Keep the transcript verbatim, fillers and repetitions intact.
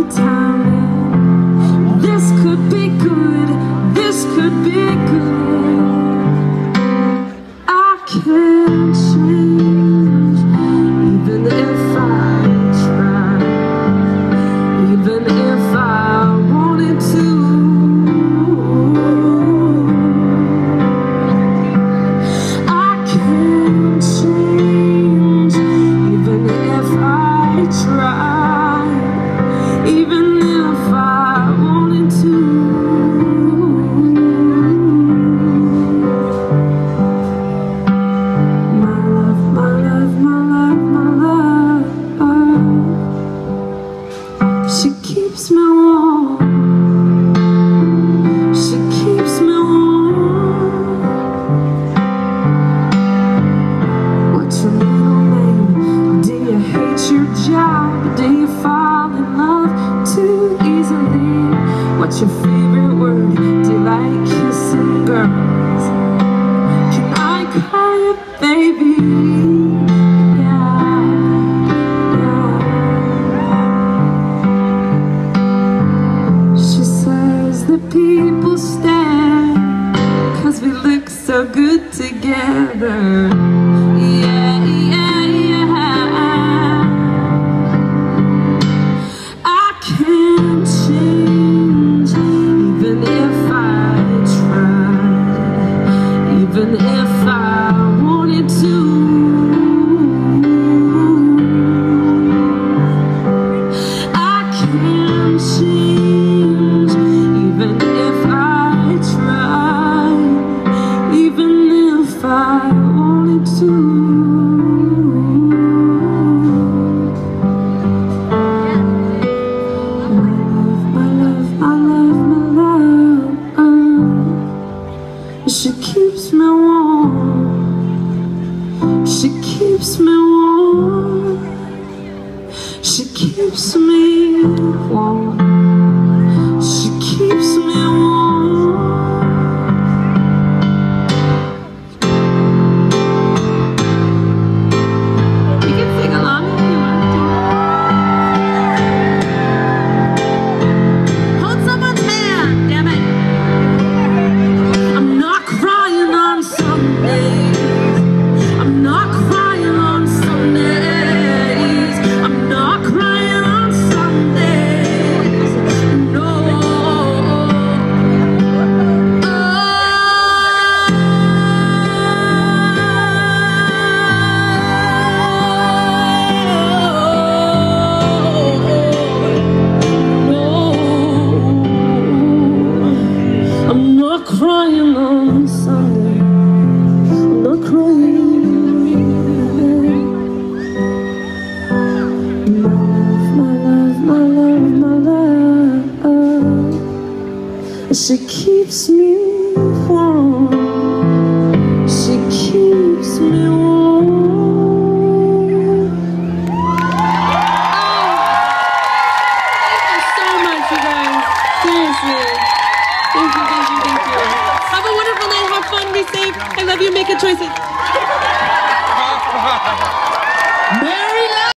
time. This could be good, this could be good. I can't change, even if I try, even if I wanted to. I can't change, even if I try, even if I wanted to. She keeps me warm, she keeps me warm. What's your middle name? Do you hate your job? Do you fall in love too easily? What's your favorite word? Do you like kissing girls? Can I call you baby? The people stare, 'cause we look so good together. Yeah, yeah, yeah. I can't change, even if I tried, even if I wanted to. I can't change, even if I tried, even if I wanted to. My love, my love, my love, my love. She keeps me warm, she keeps me warm, she keeps me warm. She keeps me warm. You can sing along if you want to. Hold someone's hand, damn it. I'm not crying on Sundays. I'm not crying on Sundays. I'm not crying on Sundays. No. I'm not crying on Sunday. I'm not crying. My love, my love, my love, my love. She keeps me warm. She keeps me warm. Thank you so much, you guys. Seriously. Thank you, thank you, thank you. Have a wonderful night. Have fun. Be safe. I love you. Make good choices.